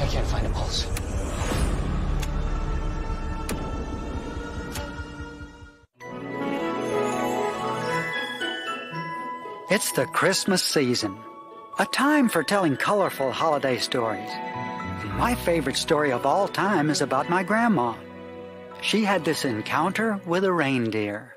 I can't find a pulse. It's the Christmas season, a time for telling colorful holiday stories. My favorite story of all time is about my grandma. She had this encounter with a reindeer.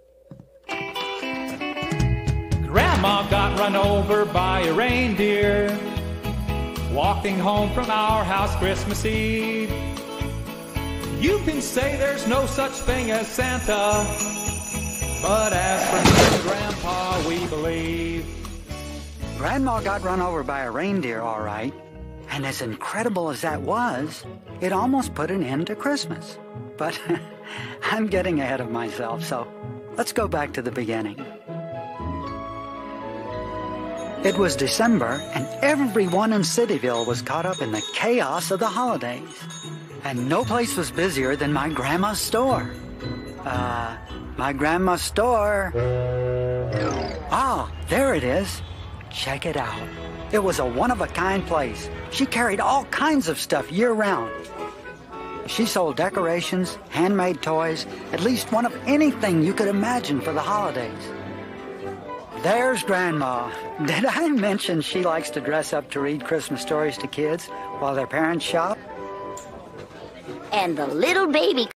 Grandma got run over by a reindeer walking home from our house Christmas Eve. You can say there's no such thing as Santa, but as for me and Grandpa, we believe. Grandma got run over by a reindeer, all right. And as incredible as that was, it almost put an end to Christmas. But I'm getting ahead of myself, so let's go back to the beginning. It was December, and everyone in Cityville was caught up in the chaos of the holidays. And no place was busier than my grandma's store. My grandma's store. Ah, there it is. Check it out. It was a one-of-a-kind place. She carried all kinds of stuff year-round. She sold decorations, handmade toys, at least one of anything you could imagine for the holidays. There's Grandma. Did I mention she likes to dress up to read Christmas stories to kids while their parents shop? And the little baby